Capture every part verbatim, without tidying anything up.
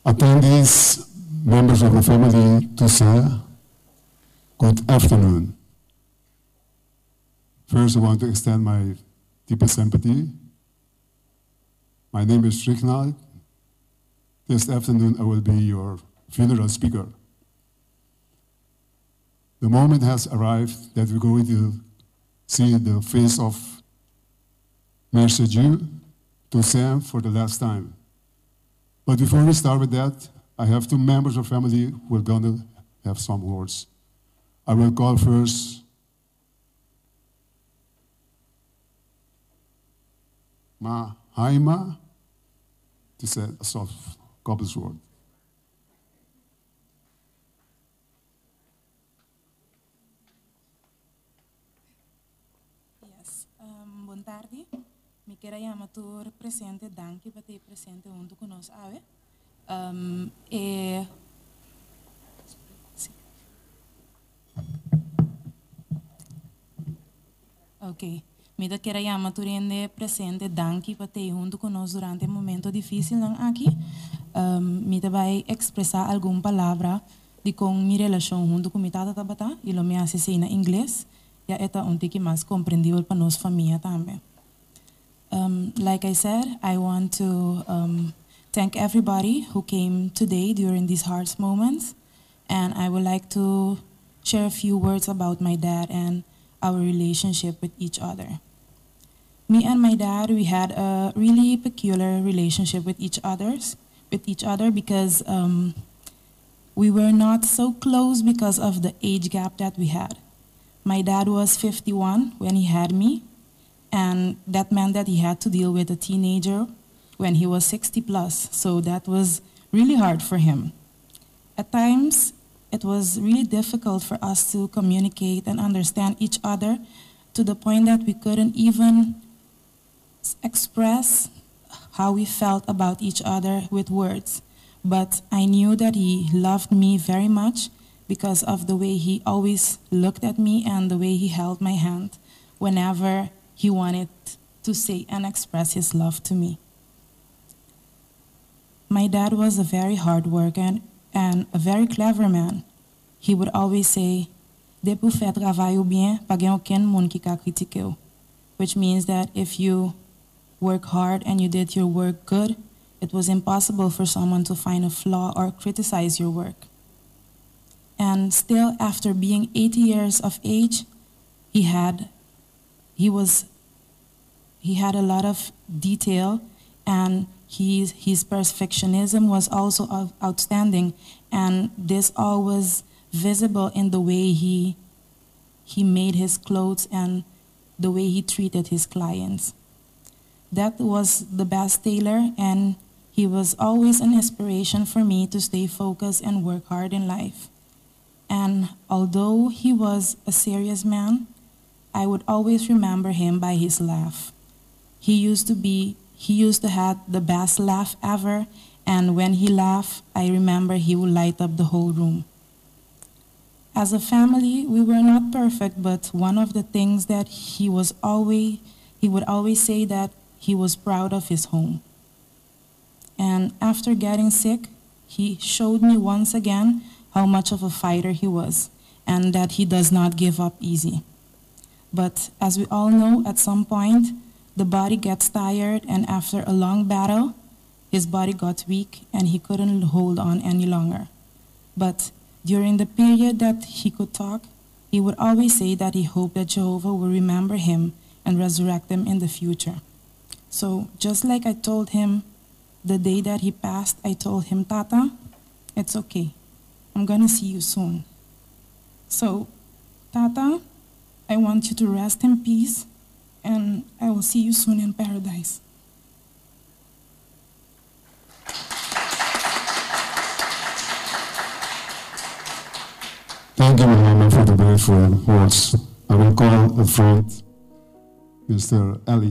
Attendees, members of the family Toussaint, good afternoon. First, I want to extend my deepest sympathy. My name is Ricknald. This afternoon, I will be your funeral speaker. The moment has arrived that we're going to see the face of Monsieur Dieu Toussaint for the last time. But before we start with that, I have two members of family who are going to have some words. I will call first Ma Haima to say a soft couple's word. Yes, um, boa tarde. Me quero chamar o presidente Danke para ter presente junto conosco, ave. Um, e Ok. Me quero chamar o presidente Danke para ter junto conosco durante um momento difícil aqui. Um, me vai expressar alguma palavra de com minha relação junto com minha tata tabata e lo me hace ser em inglês. E é um pouco mais compreendível para nossa família também. Um, like I said, I want to um, thank everybody who came today during these hard moments, and I would like to share a few words about my dad and our relationship with each other. Me and my dad, we had a really peculiar relationship with each others, with each other because um, we were not so close because of the age gap that we had. My dad was fifty-one when he had me, and that meant that he had to deal with a teenager when he was sixty plus, so that was really hard for him. At times, it was really difficult for us to communicate and understand each other to the point that we couldn't even express how we felt about each other with words. But I knew that he loved me very much because of the way he always looked at me and the way he held my hand whenever he wanted to say and express his love to me. My dad was a very hard worker and a very clever man. He would always say, "De pou fè travail bien, pa gen aucun moun ki ka kritike ou." Which means that if you work hard and you did your work good, it was impossible for someone to find a flaw or criticize your work. And still, after being eighty years of age, he had He was, he had a lot of detail, and his, his perfectionism was also outstanding, and this all was visible in the way he, he made his clothes and the way he treated his clients. That was the best tailor, and he was always an inspiration for me to stay focused and work hard in life. And although he was a serious man, I would always remember him by his laugh. He used to be, he used to have the best laugh ever, and when he laughed, I remember he would light up the whole room. As a family, we were not perfect, but one of the things that he was always, he would always say that he was proud of his home. And after getting sick, he showed me once again how much of a fighter he was, and that he does not give up easy. But as we all know, at some point, the body gets tired, and after a long battle, his body got weak and he couldn't hold on any longer. But during the period that he could talk, he would always say that he hoped that Jehovah will remember him and resurrect him in the future. So just like I told him the day that he passed, I told him, "Tata, it's okay. I'm gonna see you soon." So, Tata, I want you to rest in peace, and I will see you soon in paradise. Thank you, Muhammad, for the beautiful words. I will call a friend, Mister Ali.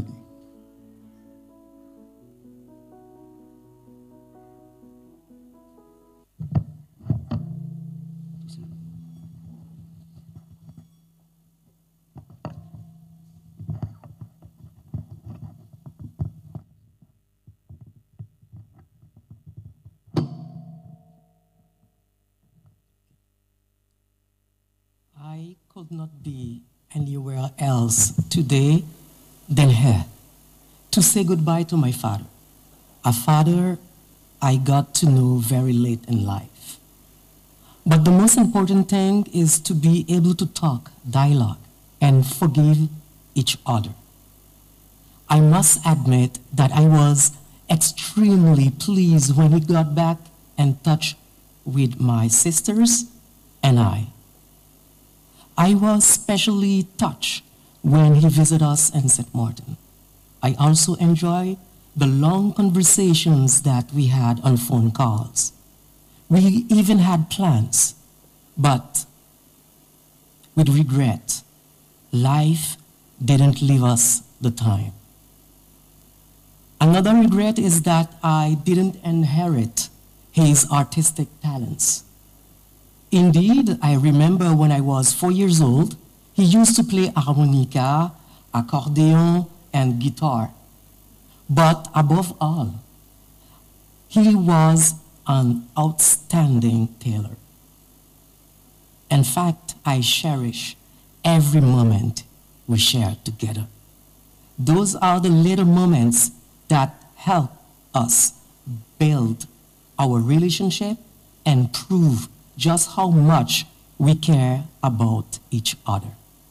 could not be anywhere else today than here to say goodbye to my father, a father I got to know very late in life. But the most important thing is to be able to talk, dialogue, and forgive each other. I must admit that I was extremely pleased when he got back and touched with my sisters and I. I was especially touched when he visited us in Saint Martin. I also enjoyed the long conversations that we had on phone calls. We even had plans, but with regret, life didn't leave us the time. Another regret is that I didn't inherit his artistic talents. Indeed, I remember when I was four years old, he used to play harmonica, accordion, and guitar. But above all, he was an outstanding tailor. In fact, I cherish every moment we shared together. Those are the little moments that help us build our relationship and prove just how much we care about each other.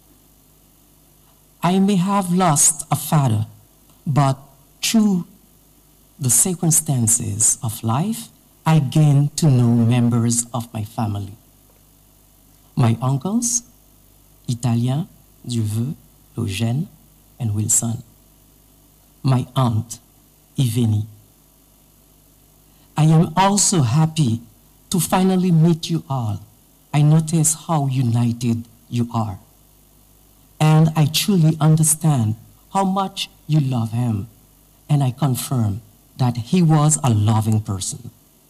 I may have lost a father, but through the circumstances of life, I gained to know members of my family. My uncles, Italien, Duveux, Eugène, and Wilson. My aunt, Iveni. I am also happy to finally meet you all. I notice how united you are. And I truly understand how much you love him. And I confirm that he was a loving person.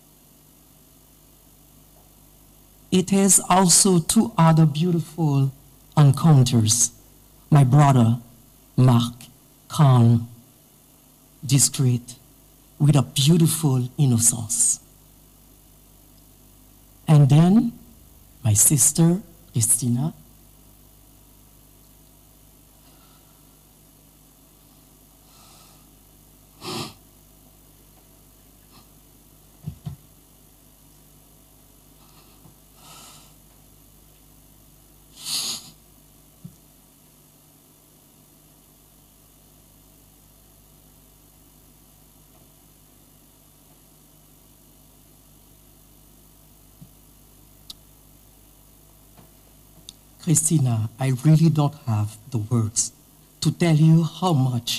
It is also two other beautiful encounters. My brother, Marc, calm, discreet, with a beautiful innocence. And then my sister, Christina, Christina, I really don't have the words to tell you how much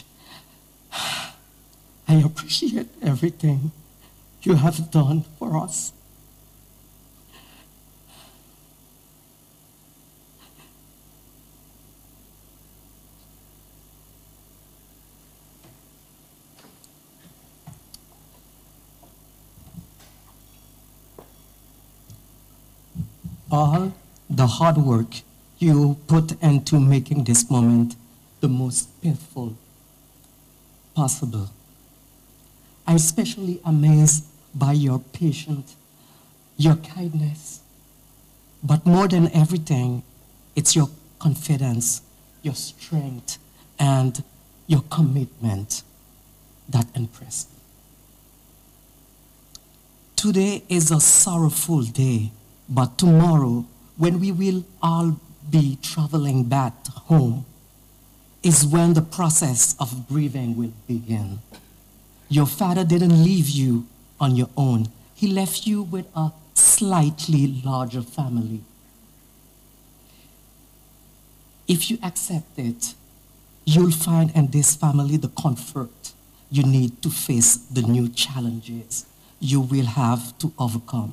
I appreciate everything you have done for us. All the hard work you put into making this moment the most painful possible. I'm especially amazed by your patience, your kindness, but more than everything, it's your confidence, your strength, and your commitment that impressed me. Today is a sorrowful day, but tomorrow, when we will all be traveling back home, is when the process of grieving will begin. Your father didn't leave you on your own. He left you with a slightly larger family. If you accept it, you'll find in this family the comfort you need to face the new challenges you will have to overcome.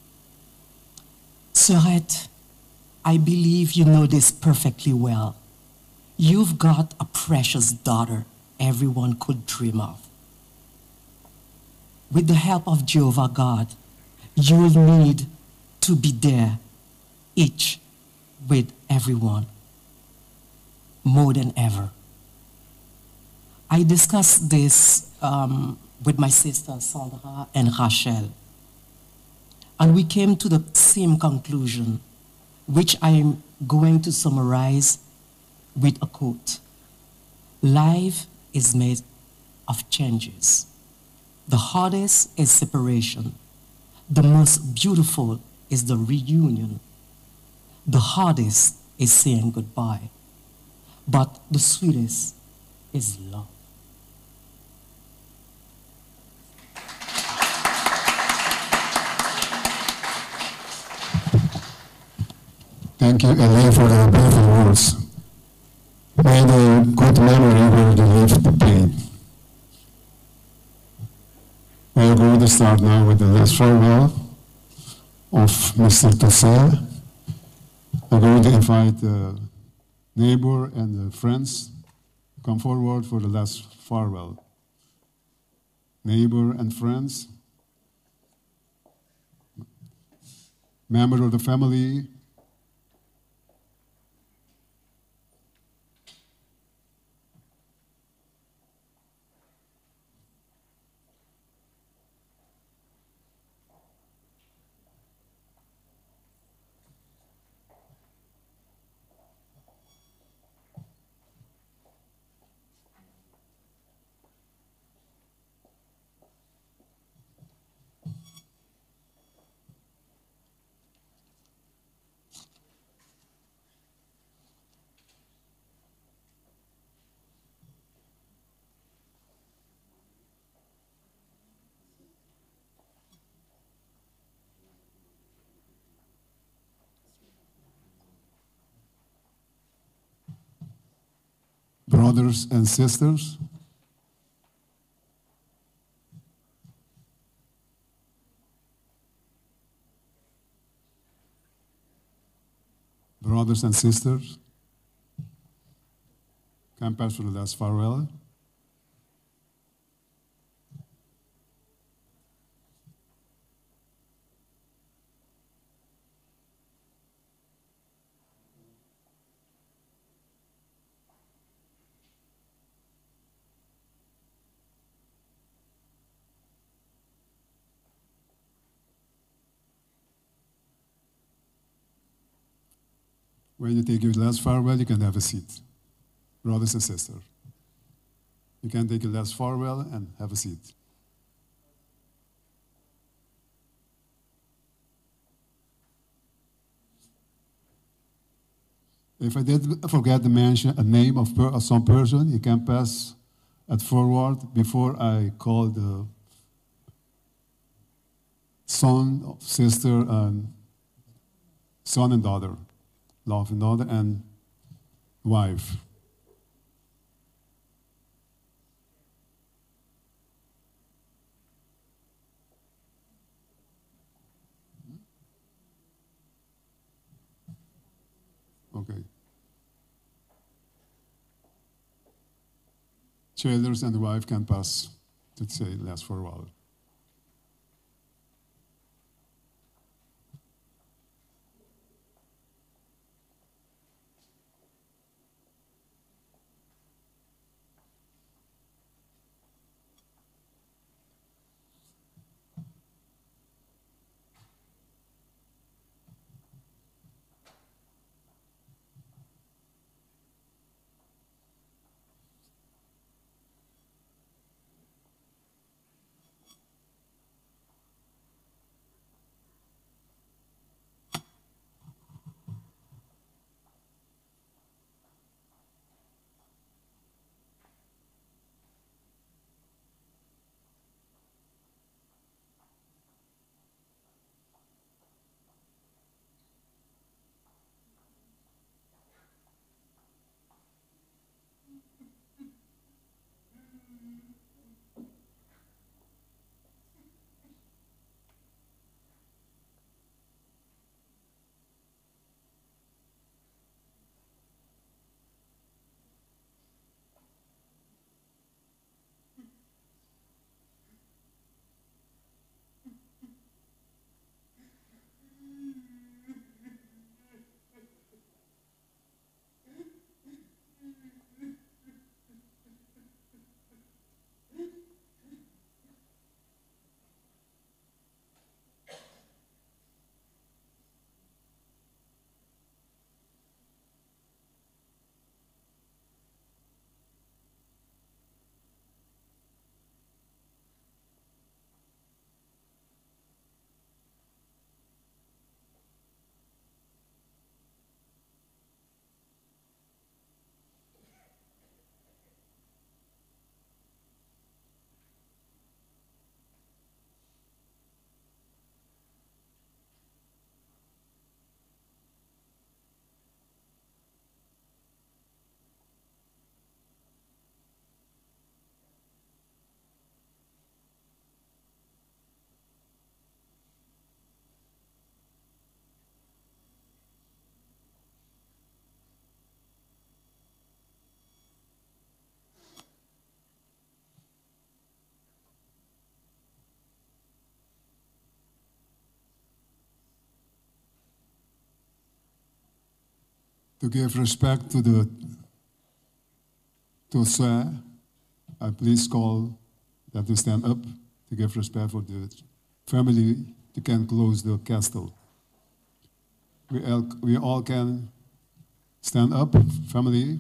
Sœurette, I believe you know this perfectly well. You've got a precious daughter everyone could dream of. With the help of Jehovah God, you'll need to be there, each with everyone, more than ever. I discussed this um, with my sisters, Sandra and Rachel, and we came to the same conclusion, which I going to summarize with a quote. Life is made of changes. The hardest is separation. The most beautiful is the reunion. The hardest is saying goodbye. But the sweetest is love. Thank you, Elaine, for the beautiful words. May the good memory will relieve the pain. We are going to start now with the last farewell of Mister Toussaint. I'm going to invite the neighbor and the friends to come forward for the last farewell. Neighbor and friends, member of the family, brothers and sisters, brothers and sisters, come pass for the last farewell. When you take your last farewell, you can have a seat. Brothers and sisters, you can take your last farewell and have a seat. If I did forget to mention a name of, per, of some person, you can pass at forward before I call the son, sister, and son and daughter. Love and daughter and wife. Okay. Children and the wife can pass to say last for a while. to give respect to the to swear, I please call them to stand up to give respect for the family to can close the castle. We all, we all can stand up, family.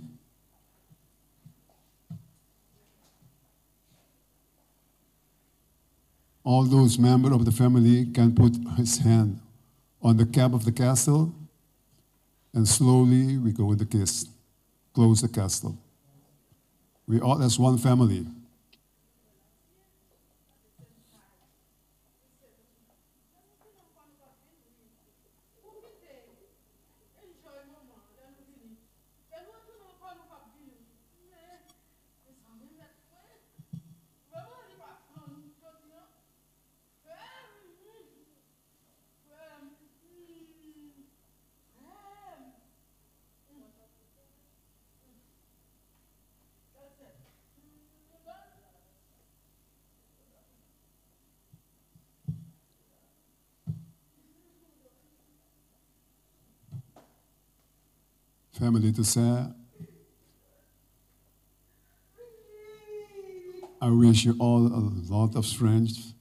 All those members of the family can put his hand on the cap of the castle, and slowly we go with the kiss, close the castle. We all as one family. Family to say, I wish you all a lot of strength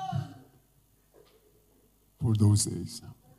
for those days.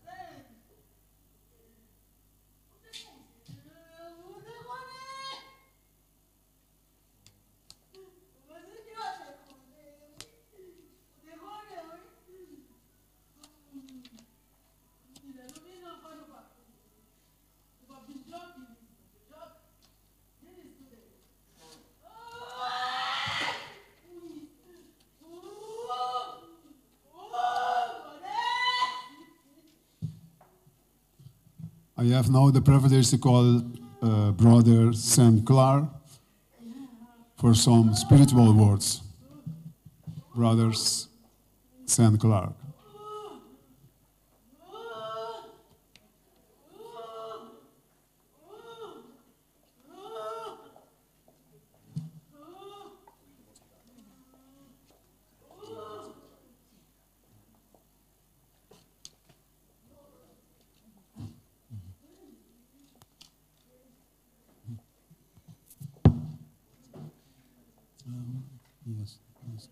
I have now the privilege to call uh, Brother Saint Clark for some spiritual words. Brothers Saint Clark. Yes, yes.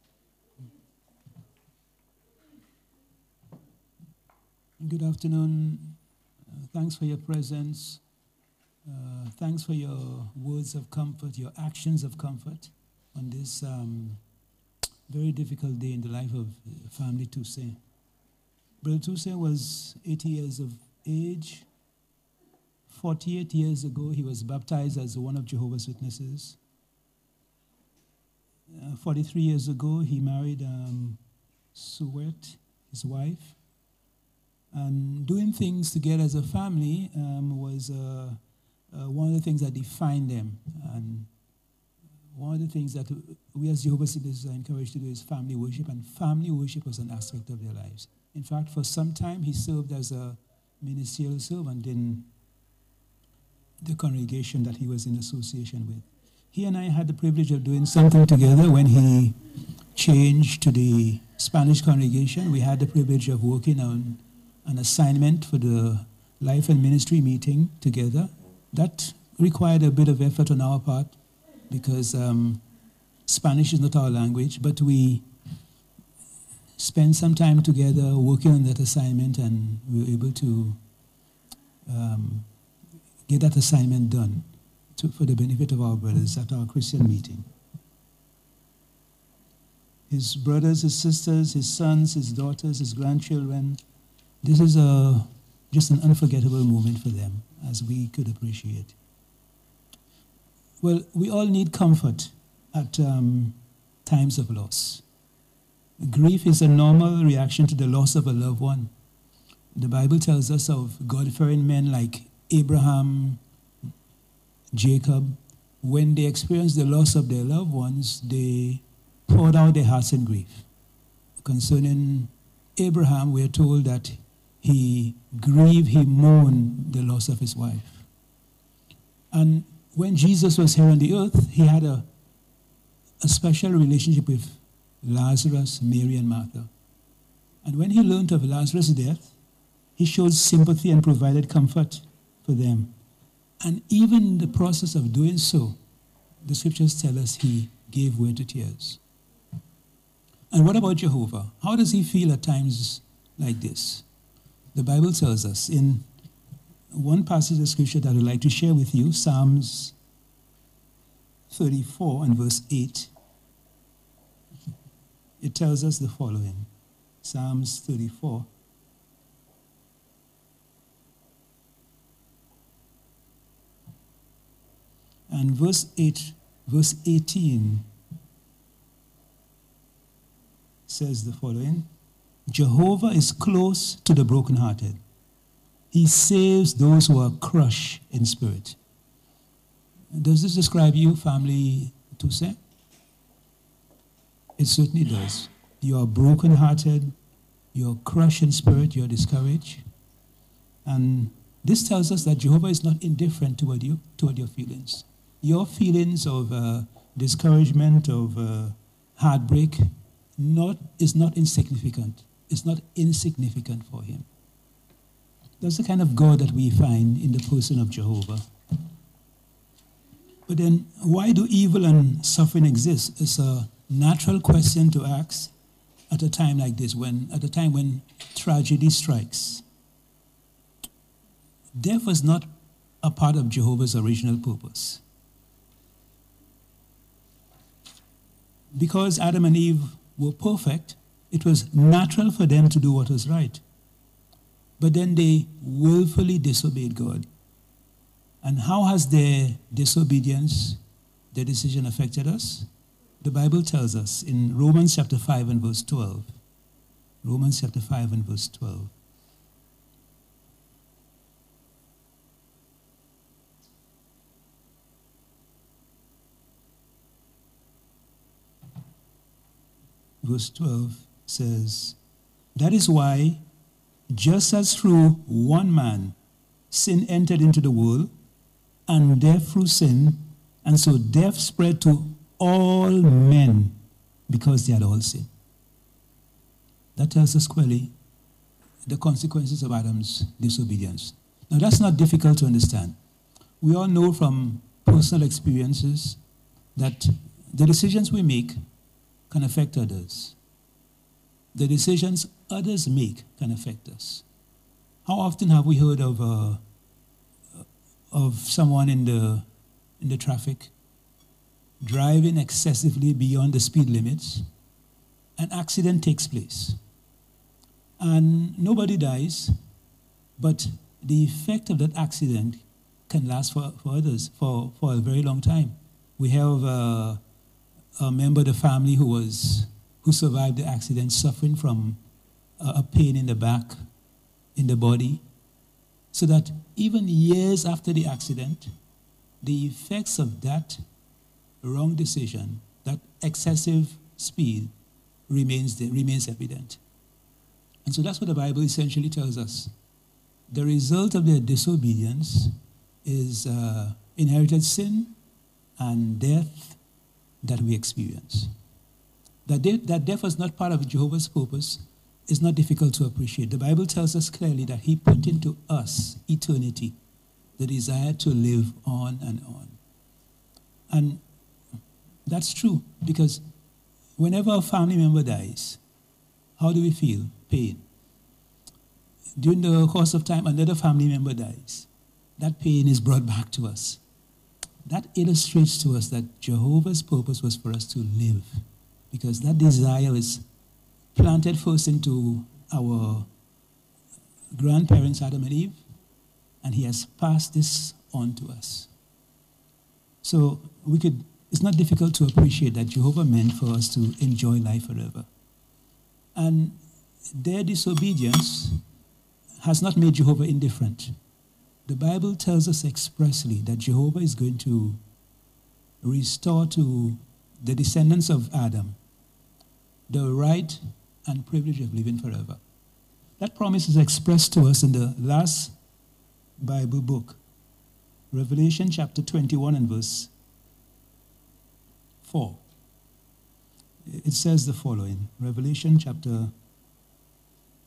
Good afternoon. Uh, thanks for your presence. Uh, thanks for your words of comfort, your actions of comfort on this um, very difficult day in the life of family Toussaint. Brother Toussaint was eighty years of age. forty-eight years ago, he was baptized as one of Jehovah's Witnesses. Uh, forty-three years ago, he married um, Suet, his wife. And doing things together as a family um, was uh, uh, one of the things that defined them. And one of the things that we as Jehovah's Witnesses are encouraged to do is family worship, and family worship was an aspect of their lives. In fact, for some time, he served as a ministerial servant in the congregation that he was in association with. He and I had the privilege of doing something together when he changed to the Spanish congregation. We had the privilege of working on an assignment for the life and ministry meeting together. That required a bit of effort on our part because um, Spanish is not our language, but we spent some time together working on that assignment, and we were able to um, get that assignment done to, for the benefit of our brothers at our Christian meeting. His brothers, his sisters, his sons, his daughters, his grandchildren, this is a, just an unforgettable moment for them, as we could appreciate. Well, we all need comfort at um, times of loss. Grief is a normal reaction to the loss of a loved one. The Bible tells us of God-fearing men like Abraham, Jacob. When they experienced the loss of their loved ones, they poured out their hearts in grief. Concerning Abraham, we are told that he grieved, he mourned the loss of his wife. And when Jesus was here on the earth, he had a, a special relationship with Lazarus, Mary, and Martha. And when he learned of Lazarus' death, he showed sympathy and provided comfort for them. And even in the process of doing so, the scriptures tell us he gave way to tears. And what about Jehovah? How does he feel at times like this? The Bible tells us in one passage of scripture that I'd like to share with you, Psalms thirty-four and verse eight. It tells us the following. Psalms thirty-four. And verse eight, verse eighteen says the following. Jehovah is close to the brokenhearted. He saves those who are crushed in spirit. Does this describe you, family Toussaint? It certainly does. You are brokenhearted, you're crushed in spirit, you're discouraged. And this tells us that Jehovah is not indifferent toward you, toward your feelings. Your feelings of uh, discouragement, of uh, heartbreak, not, is not insignificant. It's not insignificant for him. That's the kind of God that we find in the person of Jehovah. But then, why do evil and suffering exist? It's a natural question to ask at a time like this, when at a time when tragedy strikes. Death was not a part of Jehovah's original purpose. Because Adam and Eve were perfect, it was natural for them to do what was right. But then they willfully disobeyed God. And how has their disobedience, their decision affected us? The Bible tells us in Romans chapter five and verse twelve. Romans chapter five and verse twelve. Verse twelve says, that is why, just as through one man sin entered into the world, and death through sin, and so death spread to all men because they had all sinned. That tells us clearly the consequences of Adam's disobedience. Now that's not difficult to understand. We all know from personal experiences that the decisions we make can affect others. The decisions others make can affect us. How often have we heard of uh, of someone in the in the traffic driving excessively beyond the speed limits? An accident takes place, and nobody dies, but the effect of that accident can last for, for others for, for a very long time. We have uh, a member of the family who was who survived the accident, suffering from a, a pain in the back, in the body, so that even years after the accident, the effects of that wrong decision, that excessive speed, remains there, remains evident. And so that's what the Bible essentially tells us. The result of their disobedience is uh, inherited sin and death that we experience. That, de- that death was not part of Jehovah's purpose is not difficult to appreciate. The Bible tells us clearly that he put into us eternity, the desire to live on and on. And that's true, because whenever a family member dies, how do we feel? Pain. During the course of time, another family member dies. That pain is brought back to us. That illustrates to us that Jehovah's purpose was for us to live, because that desire is planted first into our grandparents, Adam and Eve, and he has passed this on to us. So we could, it's not difficult to appreciate that Jehovah meant for us to enjoy life forever. And their disobedience has not made Jehovah indifferent. The Bible tells us expressly that Jehovah is going to restore to the descendants of Adam the right and privilege of living forever. That promise is expressed to us in the last Bible book, Revelation chapter twenty-one and verse four. It says the following, Revelation chapter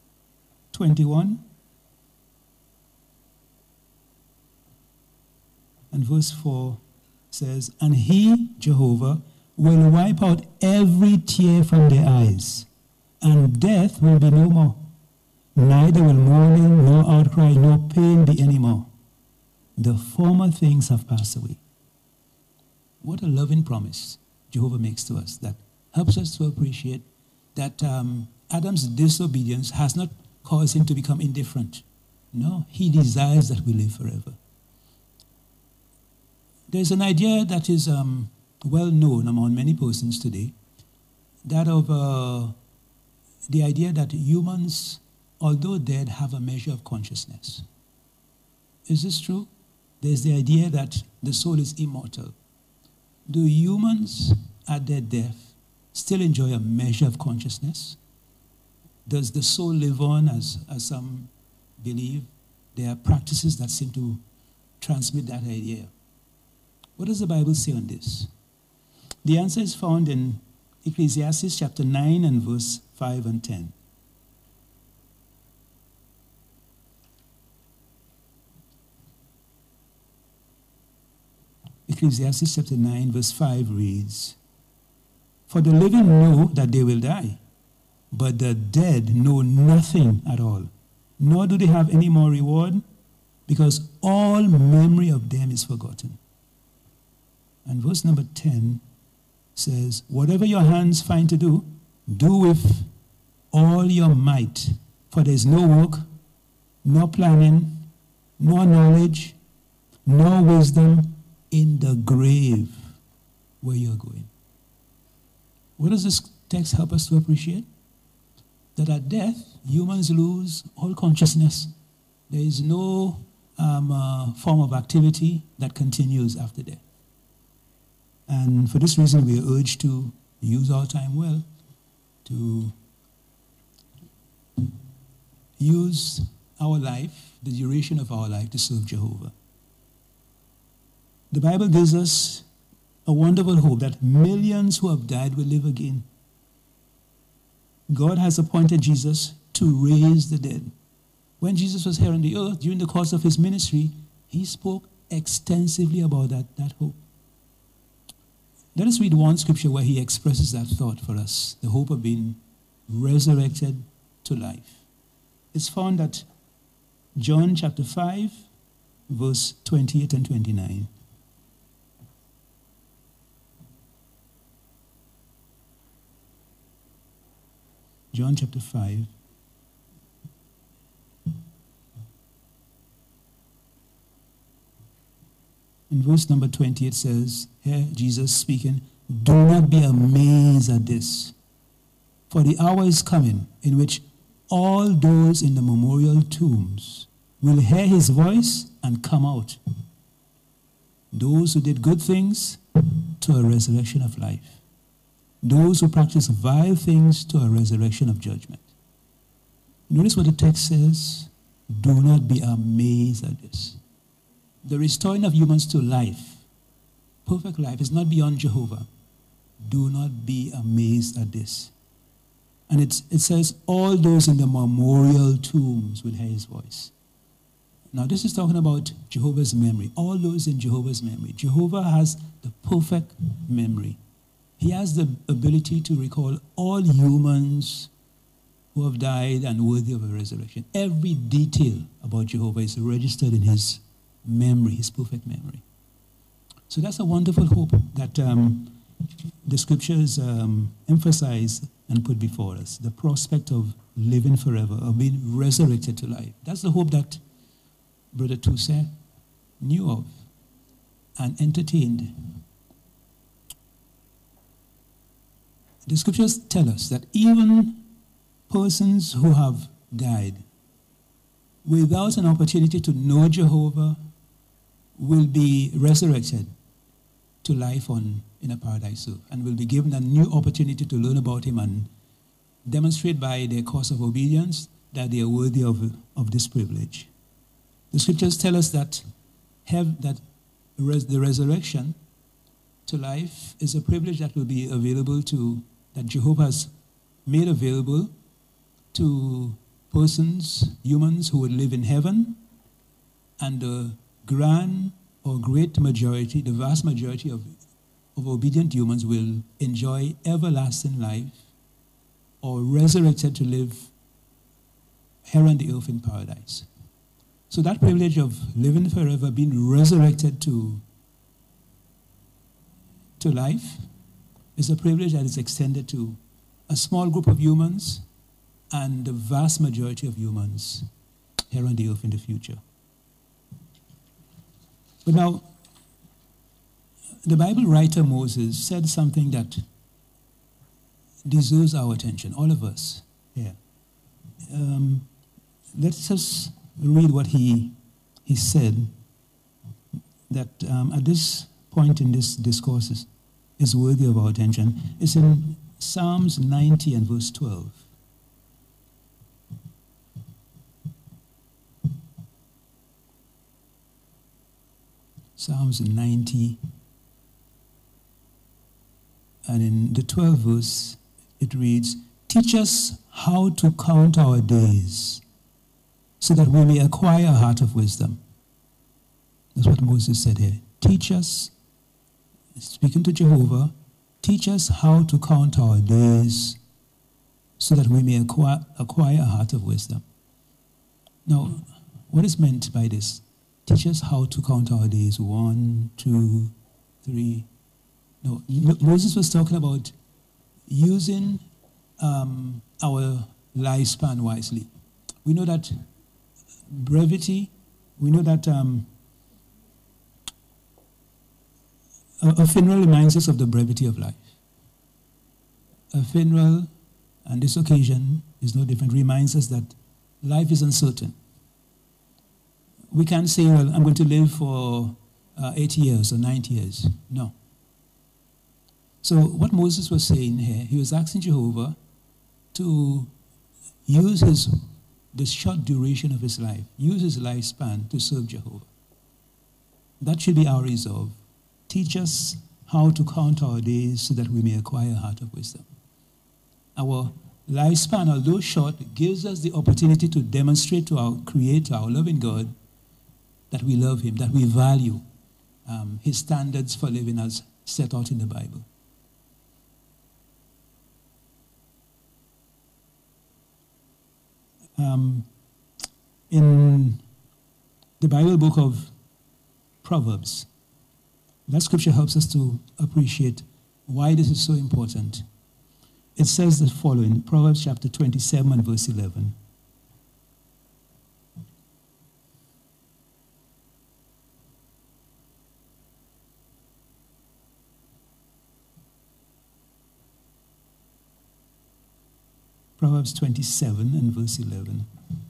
twenty-one And verse four says, and he, Jehovah, will wipe out every tear from their eyes, and death will be no more. Neither will mourning, nor outcry, nor pain be any more. The former things have passed away. What a loving promise Jehovah makes to us that helps us to appreciate that um, Adam's disobedience has not caused him to become indifferent. No, he desires that we live forever. There's an idea that is um, well known among many persons today, that of uh, the idea that humans, although dead, have a measure of consciousness. Is this true? There's the idea that the soul is immortal. Do humans at their death still enjoy a measure of consciousness? Does the soul live on, as, as some believe? There are practices that seem to transmit that idea. What does the Bible say on this? The answer is found in Ecclesiastes chapter nine and verse five and ten. Ecclesiastes chapter nine verse five reads, for the living know that they will die, but the dead know nothing at all, nor do they have any more reward, because all memory of them is forgotten. And verse number ten says, whatever your hands find to do, do with all your might, for there is no work, no planning, no knowledge, no wisdom in the grave where you're going. What does this text help us to appreciate? That at death, humans lose all consciousness. There is no um, uh, form of activity that continues after death. And for this reason, we are urged to use our time well, to use our life, the duration of our life, to serve Jehovah. The Bible gives us a wonderful hope that millions who have died will live again. God has appointed Jesus to raise the dead. When Jesus was here on the earth, during the course of his ministry, he spoke extensively about that, that hope. Let us read one scripture where he expresses that thought for us, the hope of being resurrected to life. It's found at John chapter five, verse twenty-eight and twenty-nine. John chapter five. In verse number twenty, it says, here Jesus speaking, do not be amazed at this, for the hour is coming in which all those in the memorial tombs will hear his voice and come out. Those who did good things to a resurrection of life. Those who practice vile things to a resurrection of judgment. Notice what the text says. Do not be amazed at this. The restoring of humans to life, perfect life, is not beyond Jehovah. Do not be amazed at this. And it's, it says, all those in the memorial tombs will hear his voice. Now this is talking about Jehovah's memory. All those in Jehovah's memory. Jehovah has the perfect memory. He has the ability to recall all humans who have died and worthy of a resurrection. Every detail about Jehovah is registered in his memory, his perfect memory. So that's a wonderful hope that um, the scriptures um, emphasize and put before us. The prospect of living forever, of being resurrected to life. That's the hope that Brother Toussaint knew of and entertained. The scriptures tell us that even persons who have died without an opportunity to know Jehovah will be resurrected to life on in a paradise earth, and will be given a new opportunity to learn about him and demonstrate by their course of obedience that they are worthy of, of this privilege. The scriptures tell us that, have, that res, the resurrection to life is a privilege that will be available to, that Jehovah has made available to persons, humans who would live in heaven, and the grand or great majority, the vast majority of, of obedient humans will enjoy everlasting life or resurrected to live here on the earth in paradise. So that privilege of living forever, being resurrected to, to life, is a privilege that is extended to a small group of humans and the vast majority of humans here on the earth in the future. But now, the Bible writer Moses said something that deserves our attention, all of us here. Um, let's just read what he, he said, that um, at this point in this discourse is, is worthy of our attention. It's in Psalms ninety and verse twelve. Psalms ninety, and in the twelfth verse, it reads, "Teach us how to count our days, so that we may acquire a heart of wisdom." That's what Moses said here. Teach us, speaking to Jehovah, teach us how to count our days, so that we may acquire, acquire a heart of wisdom. Now, what is meant by this? Teach us how to count our days. One, two, three. No, Moses was talking about using um, our lifespan wisely. We know that brevity, we know that um, a, a funeral reminds us of the brevity of life. A funeral, and this occasion is no different, reminds us that life is uncertain. We can't say, well, I'm going to live for uh, eighty years or ninety years. No. So what Moses was saying here, he was asking Jehovah to use his, the short duration of his life, use his lifespan to serve Jehovah. That should be our resolve. Teach us how to count our days so that we may acquire a heart of wisdom. Our lifespan, although short, gives us the opportunity to demonstrate to our Creator, our loving God, that we love him, that we value um, his standards for living as set out in the Bible. Um, in the Bible book of Proverbs, that scripture helps us to appreciate why this is so important. It says the following, Proverbs chapter twenty-seven and verse eleven. Proverbs twenty-seven and verse eleven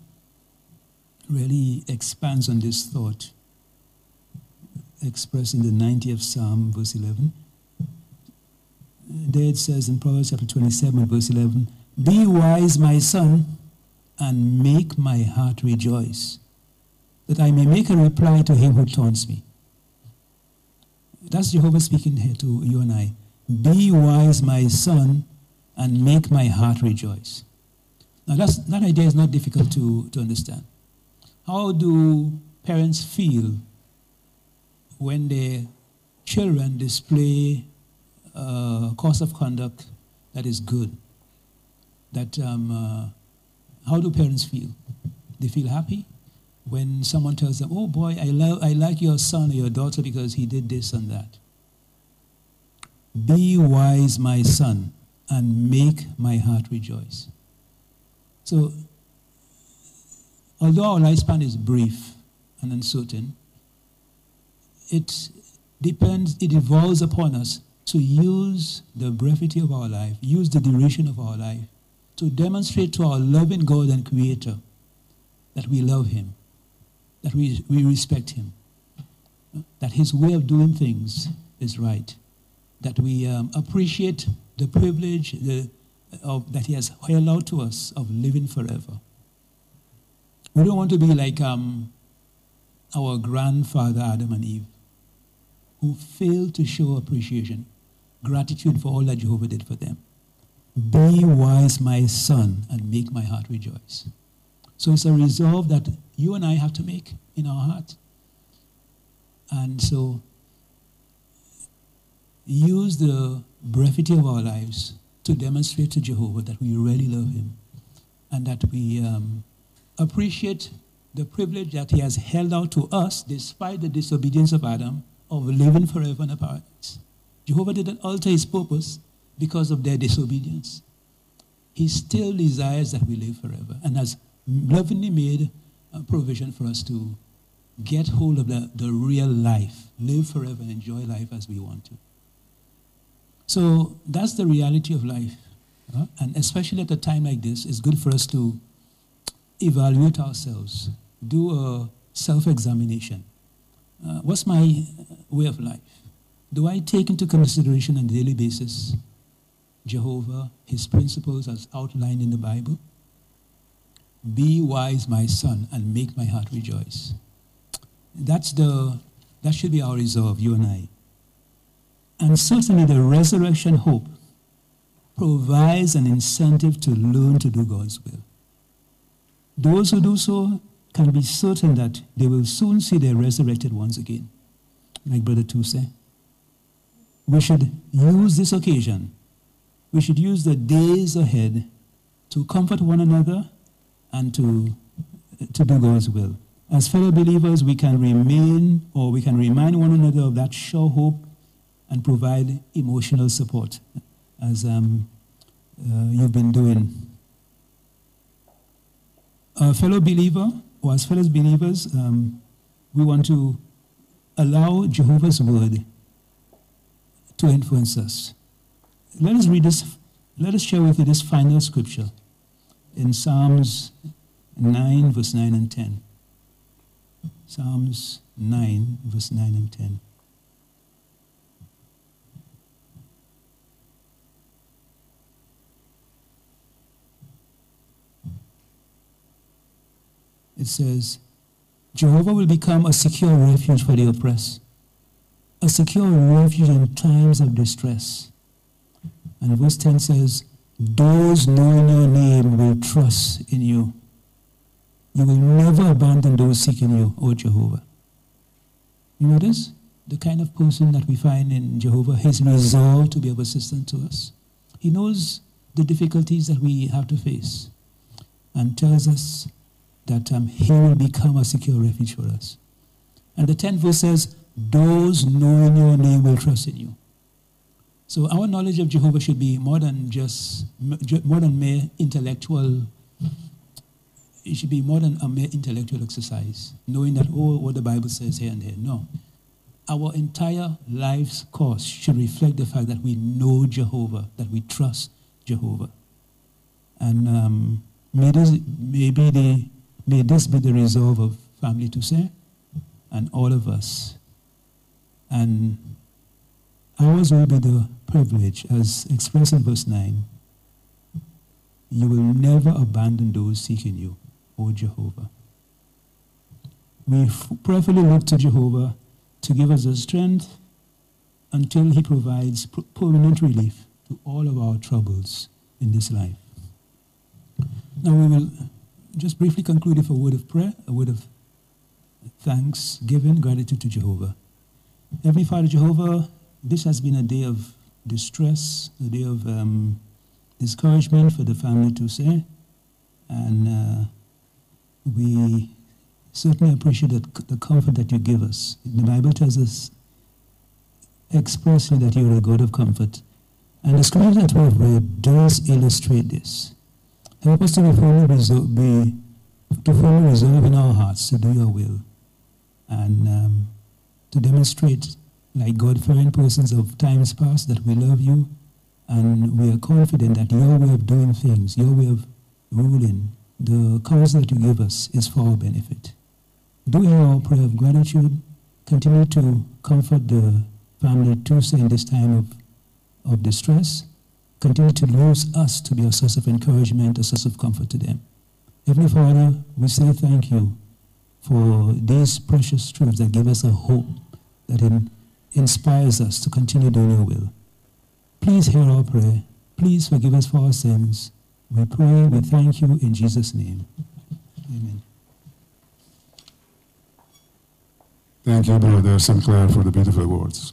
really expands on this thought expressed in the ninetieth Psalm, verse eleven. There it says in Proverbs chapter twenty-seven and verse eleven, "Be wise, my son, and make my heart rejoice, that I may make a reply to him who taunts me." That's Jehovah speaking here to you and I. Be wise, my son, and make my heart rejoice. Now that's, that idea is not difficult to, to understand. How do parents feel when their children display a course of conduct that is good? That um, uh, how do parents feel? They feel happy when someone tells them, "Oh boy, I, love, I like your son or your daughter because he did this and that." Be wise, my son, and make my heart rejoice. So, although our lifespan is brief and uncertain, it depends, it evolves upon us to use the brevity of our life, use the duration of our life, to demonstrate to our loving God and Creator that we love him, that we, we respect him, that his way of doing things is right, that we um, appreciate the privilege the, of, that he has held out to us of living forever. We don't want to be like um, our grandfather Adam and Eve, who failed to show appreciation, gratitude for all that Jehovah did for them. Be wise, my son, and make my heart rejoice. So it's a resolve that you and I have to make in our heart. And so use the brevity of our lives to demonstrate to Jehovah that we really love him and that we um, appreciate the privilege that he has held out to us despite the disobedience of Adam of living forever in a paradise. Jehovah didn't alter his purpose because of their disobedience. He still desires that we live forever and has lovingly made a provision for us to get hold of the, the real life, live forever and enjoy life as we want to. So that's the reality of life. Uh, and especially at a time like this, it's good for us to evaluate ourselves, do a self-examination. Uh, what's my way of life? Do I take into consideration on a daily basis Jehovah, his principles as outlined in the Bible? Be wise, my son, and make my heart rejoice. That's the, that should be our resolve, you and I. And certainly the resurrection hope provides an incentive to learn to do God's will. Those who do so can be certain that they will soon see their resurrected ones again, like Brother Tu said. We should use this occasion, we should use the days ahead to comfort one another and to, to do God's will. As fellow believers, we can remain, or we can remind one another of that sure hope and provide emotional support, as um, uh, you've been doing. A fellow believer, or as fellow believers, um, we want to allow Jehovah's word to influence us. Let us read this, let us share with you this final scripture in Psalms nine, verse nine and ten. Psalms nine, verse nine and ten. It says, Jehovah will become a secure refuge for the oppressed, a secure refuge in times of distress. And verse ten says, those knowing your name will trust in you. You will never abandon those seeking you, O Jehovah. You notice the kind of person that we find in Jehovah, his resolve to be of assistance to us. He knows the difficulties that we have to face and tells us that um, he will become a secure refuge for us. And the tenth verse says, those knowing your name will trust in you. So our knowledge of Jehovah should be more than just, more than mere intellectual, it should be more than a mere intellectual exercise, knowing that, oh, what the Bible says here and there. No. Our entire life's course should reflect the fact that we know Jehovah, that we trust Jehovah. And um, may, this, maybe the, may this be the resolve of Family Toussaint and all of us. And ours will be the privilege, as expressed in verse nine. You will never abandon those seeking you, O Jehovah. We prayerfully look to Jehovah to give us the strength until he provides permanent relief to all of our troubles in this life. Now we will just briefly conclude with a word of prayer, a word of thanksgiving, gratitude to Jehovah. Heavenly Father Jehovah, this has been a day of distress, a day of um, discouragement for the Family Toussaint, and uh, we certainly appreciate the, the comfort that you give us. The Bible tells us expressly that you are a God of comfort, and the scripture that we have read does illustrate this. Help us to be firmly resolved, be, to firmly resolve in our hearts to do your will, and um, to demonstrate, like God-fearing persons of times past, that we love you, and we are confident that your way of doing things, your way of ruling, the counsel that you give us is for our benefit. Do hear our prayer of gratitude. Continue to comfort the Family Toussaint in this time of, of distress. Continue to use us to be a source of encouragement, a source of comfort to them. Heavenly Father, we say thank you for these precious truths that give us a hope that in, inspires us to continue doing your will. Please hear our prayer. Please forgive us for our sins. We pray, we thank you in Jesus' name. Amen. Thank you, Brother Sinclair, for the beautiful words.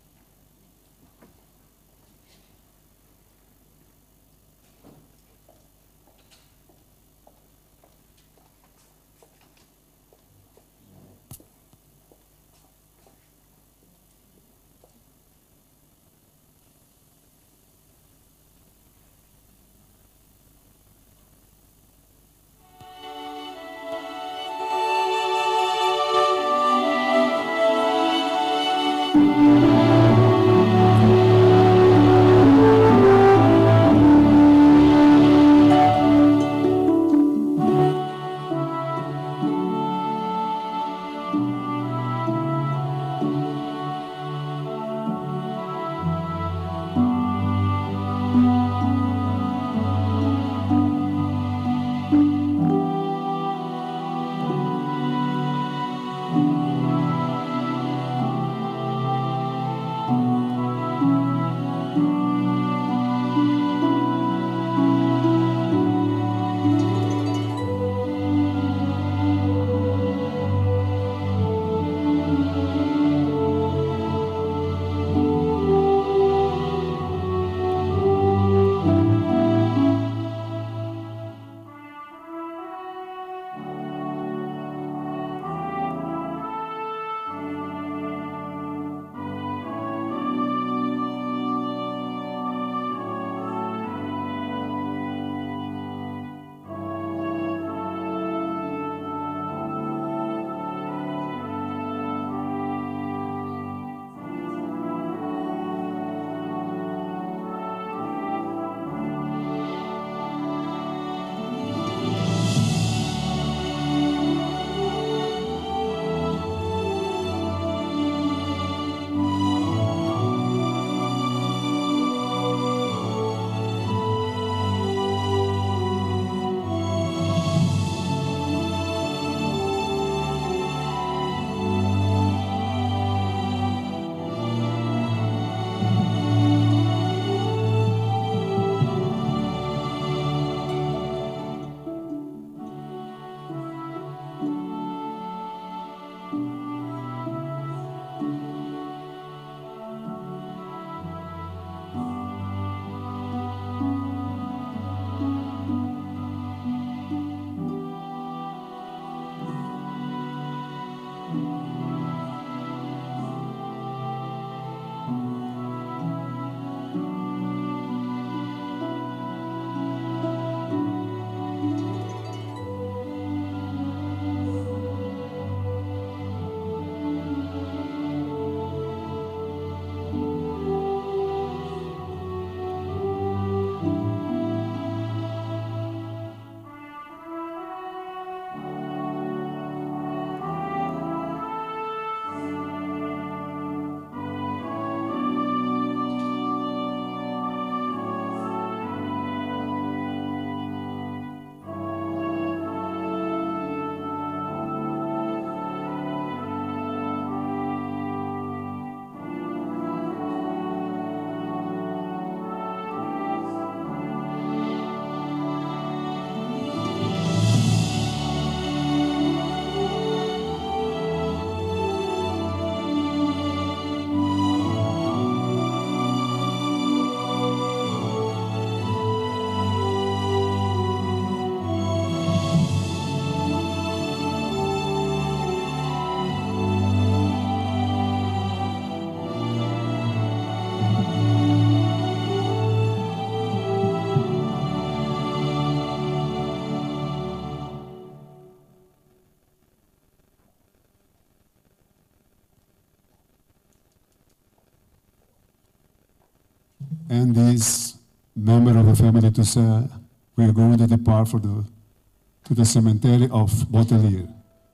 And this member of the family to say, we are going to depart for the, to the cemetery of Botelier.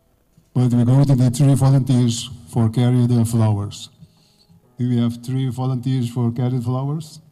But we're going to need three volunteers for carrying the flowers. Do we have three volunteers for carrying flowers?